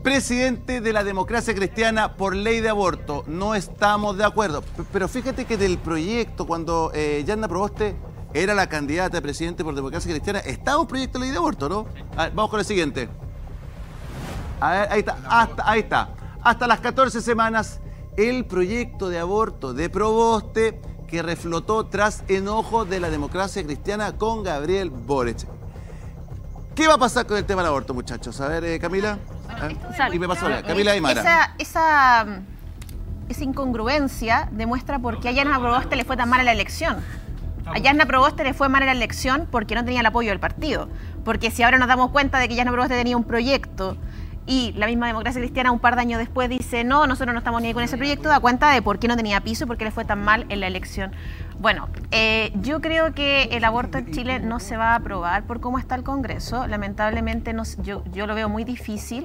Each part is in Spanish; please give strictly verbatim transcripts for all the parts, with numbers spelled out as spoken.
presidente de la Democracia Cristiana por ley de aborto. No estamos de acuerdo. Pero fíjate que del proyecto, cuando eh, Yanna Proboste era la candidata a presidente por Democracia Cristiana, estaba un proyecto de ley de aborto, ¿no? A ver, vamos con el siguiente. A ver, ahí está, hasta, ahí está. Hasta las catorce semanas, el proyecto de aborto de Proboste que reflotó tras enojo de la Democracia Cristiana con Gabriel Boric. ¿Qué va a pasar con el tema del aborto, muchachos? A ver, eh, Camila. ¿Eh? Y me pasó la Camila y Mara. Esa, esa, esa incongruencia demuestra por qué a Yanna Proboste le fue tan mal en la elección. A Yanna Proboste le fue mal en la elección porque no tenía el apoyo del partido. Porque si ahora nos damos cuenta de que Yanna Proboste tenía un proyecto y la misma Democracia Cristiana un par de años después dice no, nosotros no estamos ni ahí con ese proyecto, da cuenta de por qué no tenía piso y por qué le fue tan mal en la elección. Bueno, eh, yo creo que el aborto en Chile no se va a aprobar por cómo está el Congreso. Lamentablemente no, yo, yo lo veo muy difícil.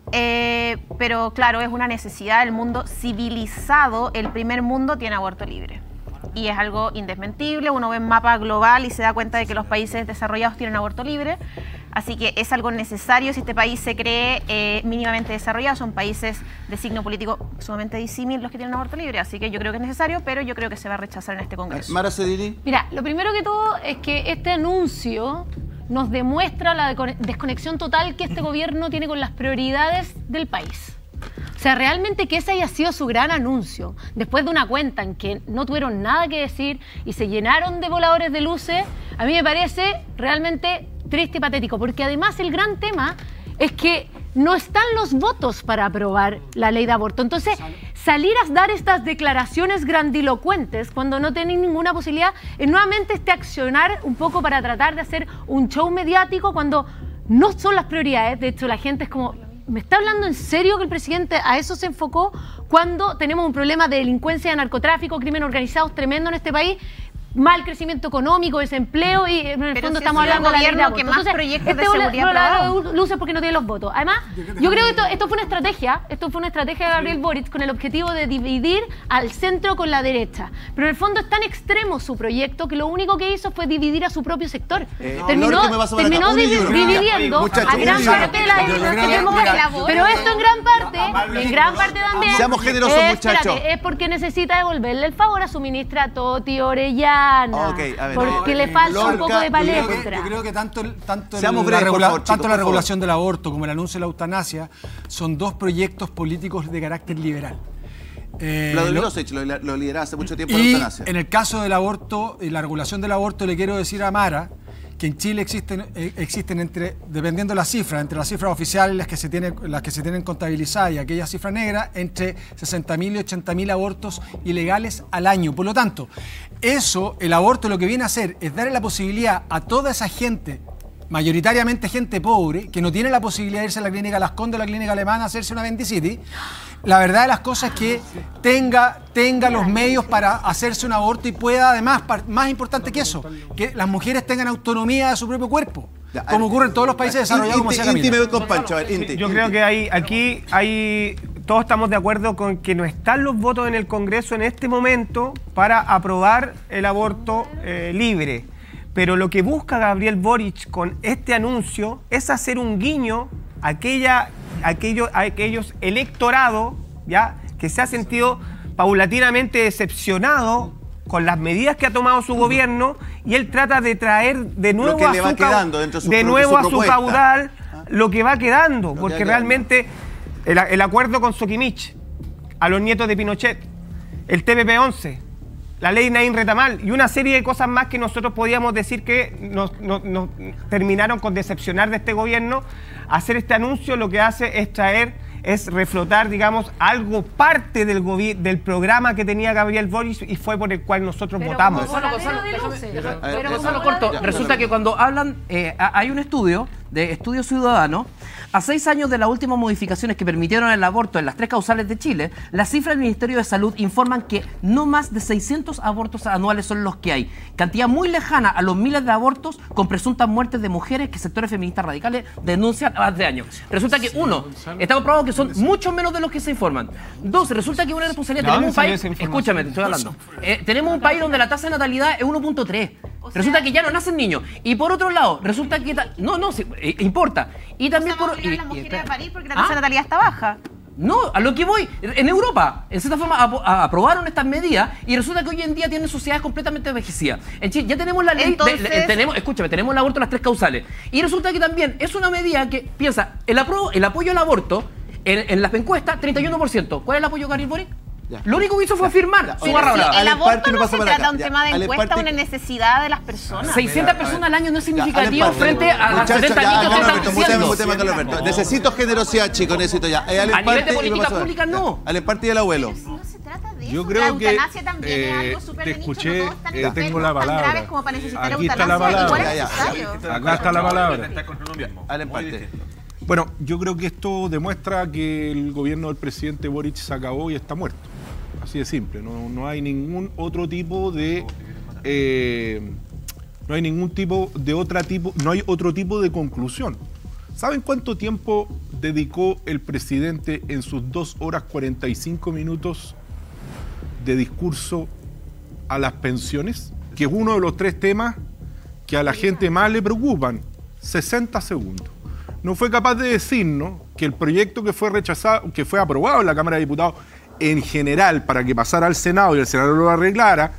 Eh, pero claro, es una necesidad. El mundo civilizado, el primer mundo, tiene aborto libre. Y es algo indesmentible. Uno ve un mapa global y se da cuenta de que los países desarrollados tienen aborto libre. Así que es algo necesario si este país se cree eh, mínimamente desarrollado. Son países de signo político sumamente disímil los que tienen aborto libre. Así que yo creo que es necesario, pero yo creo que se va a rechazar en este Congreso. Mara Cedini. Mira, lo primero que todo es que este anuncio nos demuestra la desconexión total que este gobierno tiene con las prioridades del país. O sea, realmente que ese haya sido su gran anuncio, después de una cuenta en que no tuvieron nada que decir y se llenaron de voladores de luces, a mí me parece realmente triste y patético, porque además el gran tema es que no están los votos para aprobar la ley de aborto. Entonces, salir a dar estas declaraciones grandilocuentes cuando no tienen ninguna posibilidad es nuevamente este accionar un poco para tratar de hacer un show mediático cuando no son las prioridades. De hecho, la gente es como, ¿me está hablando en serio que el presidente a eso se enfocó cuando tenemos un problema de delincuencia, de narcotráfico, crimen organizado tremendo en este país? Mal crecimiento económico, desempleo y en el Pero fondo si estamos hablando de la ley de aborto. que más Entonces, proyectos este de seguridad no la luce porque no tiene los votos. Además, yo creo que esto, esto fue una estrategia, esto fue una estrategia de Gabriel Boric con el objetivo de dividir al centro con la derecha. Pero en el fondo es tan extremo su proyecto que lo único que hizo fue dividir a su propio sector. Eh, terminó terminó divi dividiendo Muchachos, a gran parte de la democracia. Pero esto en gran parte, en gran parte también, seamos generosos, eh, muchachos. espérate, es porque necesita devolverle el favor a su ministra Toti Orellana. Okay, a ver, porque no, le falta Lorca, un poco de palestra. Yo creo que, yo creo que tanto, tanto, Seamos la, breves, regula favor, tanto chicos, la por regulación del aborto como el anuncio de la eutanasia son dos proyectos políticos de carácter liberal. Eh, lo, lo, lo, lo lideraba hace mucho tiempo y la eutanasia. En el caso del aborto y la regulación del aborto, le quiero decir a Mara que en Chile existen, eh, existen entre, dependiendo de las cifras, entre las cifras oficiales, las que se tienen, las que se tienen contabilizadas y aquellas cifras negras, entre sesenta mil y ochenta mil abortos ilegales al año. Por lo tanto, eso, el aborto lo que viene a hacer es darle la posibilidad a toda esa gente, mayoritariamente gente pobre, que no tiene la posibilidad de irse a la clínica Las Condes o la clínica alemana a hacerse una apendicitis. La verdad de las cosas es que tenga, tenga los medios para hacerse un aborto y pueda, además, más importante que eso, que las mujeres tengan autonomía de su propio cuerpo, ya, como ocurre en todos los países desarrollados, como decía Camila. Inti, me voy con Pancho. A ver, Inti, Yo Inti. creo que hay, aquí hay, todos estamos de acuerdo con que no están los votos en el Congreso en este momento para aprobar el aborto eh, libre. Pero lo que busca Gabriel Boric con este anuncio es hacer un guiño a, aquella, a, aquellos, a aquellos electorados, ¿ya?, que se ha sentido paulatinamente decepcionado con las medidas que ha tomado su gobierno, y él trata de traer de nuevo a su, quedando dentro de su, de nuevo a su caudal lo que va quedando, lo porque realmente el, el acuerdo con Soquimich, a los nietos de Pinochet, el T P P once, la ley Naín Retamal y una serie de cosas más que nosotros podíamos decir que nos, nos, nos terminaron con decepcionar de este gobierno. Hacer este anuncio lo que hace es traer, es reflotar, digamos, algo parte del, del programa que tenía Gabriel Boric y fue por el cual nosotros pero votamos. Gonzalo, Gonzalo, déjame, pero Gonzalo, corto. Resulta que cuando hablan, eh, hay un estudio de Estudio Ciudadano. A seis años de las últimas modificaciones que permitieron el aborto en las tres causales de Chile, las cifras del Ministerio de Salud informan que no más de seiscientos abortos anuales son los que hay. Cantidad muy lejana a los miles de abortos con presuntas muertes de mujeres que sectores feministas radicales denuncian hace años. Resulta que, uno, estamos probados que son mucho menos de los que se informan. Dos, resulta que una responsabilidad. Tenemos un país, escúchame, te estoy hablando. Eh, tenemos un país donde la tasa de natalidad es uno punto tres. O resulta sea, que ya no nacen niños. Y por otro lado, resulta que... No, no, sí, eh, importa. Y también o sea, por... vamos a tirar y- las y- mujeres espera. a parir porque la ¿Ah? tasa de natalidad está baja. No, a lo que voy, en Europa, en cierta forma, ap- a- aprobaron estas medidas y resulta que hoy en día tienen sociedades completamente envejecidas. En Chile ya tenemos la ley, de- Entonces- de- tenemos, escúchame, tenemos el aborto en las tres causales. Y resulta que también es una medida que, piensa, el, apro- el apoyo al aborto, en, en las encuestas, treinta y uno por ciento. ¿Cuál es el apoyo de Gabriel Boric? Ya. Lo único que hizo fue firmar Ya. su Oye, barra sí, brava. El Alen aborto Party no pasa se por trata acá. de un Ya. tema de Alen encuesta, Party- una necesidad de las personas. seiscientas a personas ver. al año no es Ya, significativo Alen Party. frente a las Muchachos, setenta ya, niños que Carlos están Alberto, muteame, haciendo. muteame, Carlos Alberto. Necesito generosidad, chicos, necesito ya. Eh, Alen A nivel de Party y política paso a ver. pública, Ya. no. Alen Party y el abuelo. Pero si no se trata de Yo eso. creo la que, eutanasia también es eh, algo súper te de nicho, escuché, no todos están eh, enfermos, tengo la tan palabra. graves como para necesitar Aquí está la eutanasia. Igual palabra. es Ya, ya, necesario. Acá está la palabra. Alen Party. Bueno, yo creo que esto demuestra que el gobierno del presidente Boric se acabó y está muerto. Así de simple. No, no hay ningún otro tipo de... eh, no hay ningún tipo de otra tipo... No hay otro tipo de conclusión. ¿Saben cuánto tiempo dedicó el presidente en sus dos horas cuarenta y cinco minutos de discurso a las pensiones? Que es uno de los tres temas que a la gente más le preocupan. sesenta segundos. No fue capaz de decirnos que el proyecto que fue rechazado, que fue aprobado en la Cámara de Diputados en general para que pasara al Senado y el Senado lo arreglara,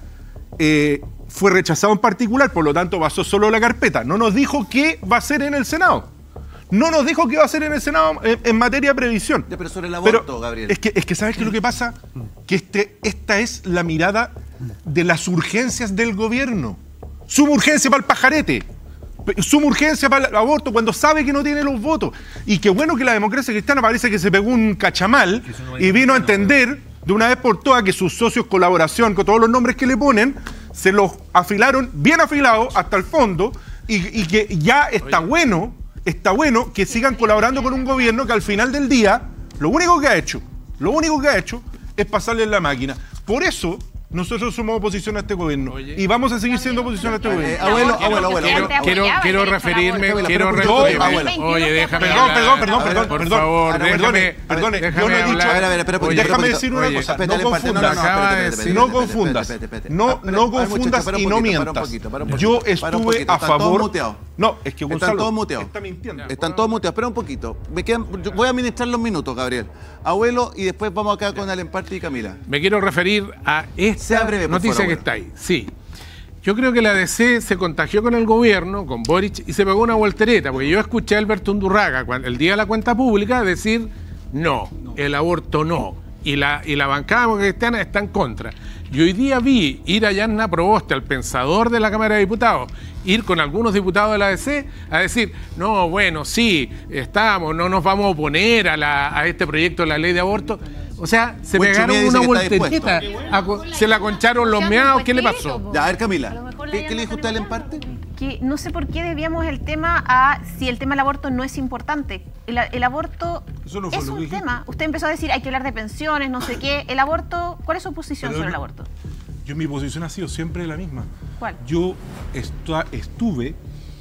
eh, fue rechazado en particular, por lo tanto pasó solo la carpeta. No nos dijo qué va a hacer en el Senado. No nos dijo qué va a hacer en el Senado en, en materia de previsión. Ya, pero sobre el aborto, Pero Gabriel. Es que, es que ¿sabes qué es lo que pasa? Que este, esta es la mirada de las urgencias del gobierno. Suma urgencia para el pajarete. Suma urgencia para el aborto cuando sabe que no tiene los votos. Y qué bueno que la democracia cristiana parece que se pegó un cachamal y vino a entender de una vez por todas que sus socios colaboración, con todos los nombres que le ponen, se los afilaron bien afilados hasta el fondo y, y que ya está bueno, está bueno que sigan colaborando con un gobierno que al final del día, lo único que ha hecho, lo único que ha hecho es pasarle la máquina. Por eso nosotros somos oposición a este gobierno. Oye. Y vamos a seguir siendo oposición a este Eh, gobierno. abuelo, abuelo, abuelo. Quiero, abuelo. quiero, apoyaba quiero el derecho al referirme, aborto. quiero Abuelo, referirme. abuelo. Oye, déjame Perdón, hablar. perdón, perdón, perdón, Por perdón. favor, Ahora, Perdone, déjame, perdone, yo déjame no he dicho... hablar. A ver, a ver, espera un poquito, Oye, déjame espera un decir poquito. una oye, cosa, Espérate, no Alen Party, confundas. no, Acaba de espérate, espérate, decir- No espérate, confundas, espérate, espérate, no, espérate. no A ver, muchachos, confundas para un y no poquito, para un mientas. poquito, para un Yo poquito, para un estuve poquito. a Están todos favor... muteados. No, es que Gonzalo Están todos muteados. está mintiendo. Están todos muteados. Espera un poquito. Me quedan, yo voy a administrar los minutos, Gabriel. Abuelo, y después vamos acá con Alen Party y Camila. Me quiero referir a esta Sea breve, por noticia favor, que abuelo. está ahí. Sí. Yo creo que la D C se contagió con el gobierno, con Boric, y se pegó una voltereta, porque yo escuché a Alberto Undurraga cuando, el día de la cuenta pública decir no, el aborto no. Y la, y la bancada democrática cristiana está en contra. Y hoy día vi ir a Yanna Proboste, al pensador de la Cámara de Diputados, ir con algunos diputados de la D C a decir, no, bueno, sí, estamos, no nos vamos a oponer a, la, a este proyecto de la ley de aborto. O sea, se Mucho pegaron miedo dice una que está voltereta, a co- se la concharon los meados, ¿qué le pasó? Ya, a ver, A lo Camila. mejor la ¿Qué, Diana qué le dijo usted a Alen Party? Que no sé por qué desviamos el tema a si el tema del aborto no es importante. El, el aborto Eso no fue es lo un que dijiste. tema. Usted empezó a decir hay que hablar de pensiones, no sé qué. El aborto, ¿cuál es su posición Pero sobre el no- aborto? Yo, mi posición ha sido siempre la misma. ¿Cuál? Yo estu- estuve,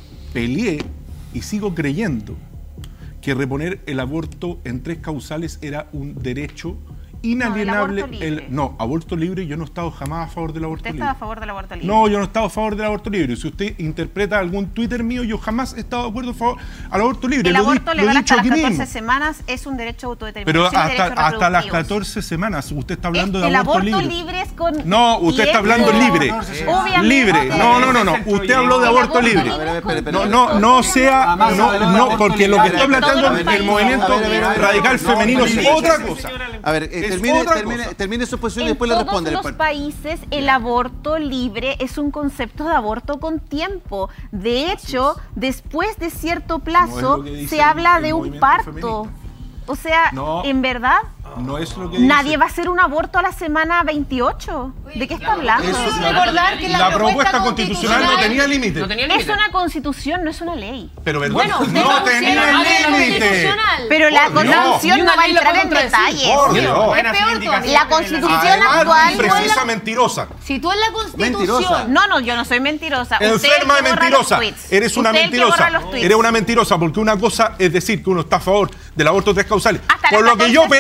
peleé y sigo creyendo que reponer el aborto en tres causales era un derecho inalienable. aborto libre. El- no, aborto libre, yo no he estado jamás a favor del aborto ¿Usted libre. está a favor del aborto libre? No, yo no he estado a favor del aborto libre. Si usted interpreta algún Twitter mío, yo jamás he estado de acuerdo a favor al aborto libre. El Lo di- aborto lo he legal dicho hasta las aquí catorce mismo. semanas es un derecho a Pero autodeterminación y hasta, derechos hasta las reproductivos. catorce semanas usted está hablando Es- de el aborto, aborto libre. libre es con No, usted está hablando tiempo. libre. Obviamente. Libre. No, no, no, no. Usted habló de El aborto libre. libre A ver, a ver, es con espere, No, espere. no, no sea, Además, no, además, no, aborto porque lo que libre. está planteando Todos los el movimiento países. A ver, a ver, a ver, radical no, femenino es no, otra no, cosa. A ver, eh, Es termine, otra termine, cosa. termine su posición y En después le todos responde Alen los Party. países el aborto libre es un concepto de aborto con tiempo. De hecho, después de cierto plazo lo que dice se el- habla el de un movimiento parto. feminista. O sea, No. en verdad, No es lo que nadie dice. va a hacer un aborto a la semana veintiocho. ¿De qué está hablando? Eso- Hay que recordar que la, La propuesta constitucional no tenía límite. No tenía Es límite. una constitución, no es una ley. Pero verdad, Bueno, ustedes no pusieron tenía a la límite. constitucional. Pero la Por Dios. constitución Ni no una va a ley la entrar puede en contradecir. detalles. Por Dios. Es peor todavía. La constitución Además, actual... imprecisa, mentirosa. Si tú en la constitución... Mentirosa. No, no, yo no soy mentirosa. Usted Enferma el de que borra mentirosa. los tweets. Eres una Usted el que mentirosa. borra los tweets. Eres una mentirosa porque una cosa es decir que uno está a favor del aborto tres causales. Hasta Por las lo que yo catorce, no, peleé. te dijo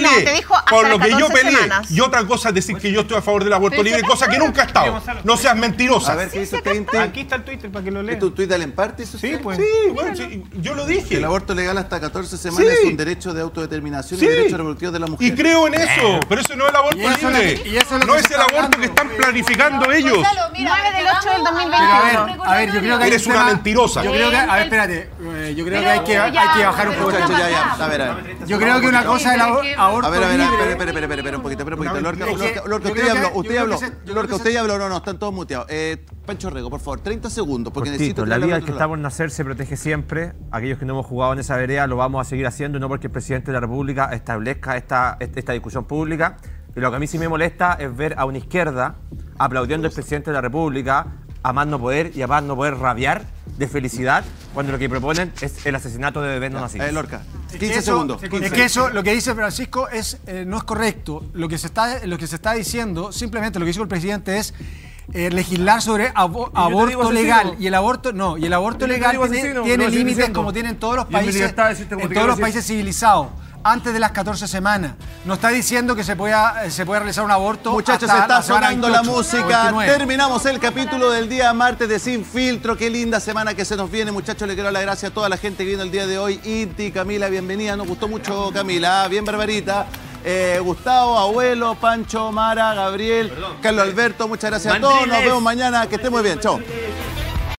dijo hasta por las lo que yo catorce peleé. semanas. Y otra cosa es decir que yo estoy a favor del aborto Pero libre, si cosa acá que nunca he estado. No seas mentirosa. A ver, ¿qué dice usted, Inti? Aquí está el Twitter para que lo ¿Es lean. tu tuit del emparte? Sí, usted? pues. Sí, bueno, sí, yo lo dije. El aborto legal hasta catorce semanas Sí. es un derecho de autodeterminación Sí. y derecho reproductivo de la mujer. Y creo en eso, pero eso no es el aborto Y eso libre. es lo que- y eso es lo no que es se el está aborto hablando. que están planificando ellos. nueve del ocho del dos mil Pero a ver, veintiuno. a ver, yo creo que hay Eres un una tema- mentirosa. Yo creo que, a ver, espérate, eh, yo creo que hay que, hay que bajar un poco. Muchachos, ya, ya, a ver, a ver. Yo creo que una cosa es el abor- aborto A ver, a ver, libre. espera, espera, espera, espera, espera, un poquito, espera un poquito. Lorca, Es que Lorca, Lorca, yo usted creo ya que- habló, yo usted creo ya habló. que se- yo creo Lorca, que usted se- ya habló, no, no, están todos muteados. Eh, Pancho Rego, por favor, treinta segundos, porque Cortito, necesito la tirarle vida al que otro está lado. por nacer se protege siempre. Aquellos que no hemos jugado en esa vereda lo vamos a seguir haciendo, no porque el presidente de la República establezca esta, esta discusión pública. Y lo que a mí sí me molesta es ver a una izquierda aplaudiendo al presidente de la República, a más no poder y a más no poder rabiar de felicidad cuando lo que proponen es el asesinato de bebés no nacidos. Eh, Lorca, Es que quince eso- segundos. Es que eso, lo que dice Francisco, es, eh, no es correcto. Lo que, se está, lo que se está diciendo, simplemente lo que dijo el presidente es eh, legislar sobre abo- digo aborto asesino. legal. Y el aborto, no, y el aborto Y yo te legal digo tiene, asesino, tiene lo estoy límites diciendo. como tienen todos los Y en mi países, libertad de decirte como en te todos quiero los decir. países civilizados. Antes de las catorce semanas. No está diciendo que se pueda, eh, se pueda realizar un aborto. Muchachos, hasta está la semana sonando la veintiocho, música. veintinueve. Terminamos el capítulo del día martes de Sin Filtro. Qué linda semana que se nos viene, muchachos. Le quiero dar las gracias a toda la gente que vino el día de hoy. Inti, Camila, bienvenida. Nos gustó mucho, Camila. Bien, Barbarita. Eh, Gustavo, Abuelo, Pancho, Mara, Gabriel, Carlos Alberto. Muchas gracias a todos. Nos vemos mañana. Que estén muy bien. Chao.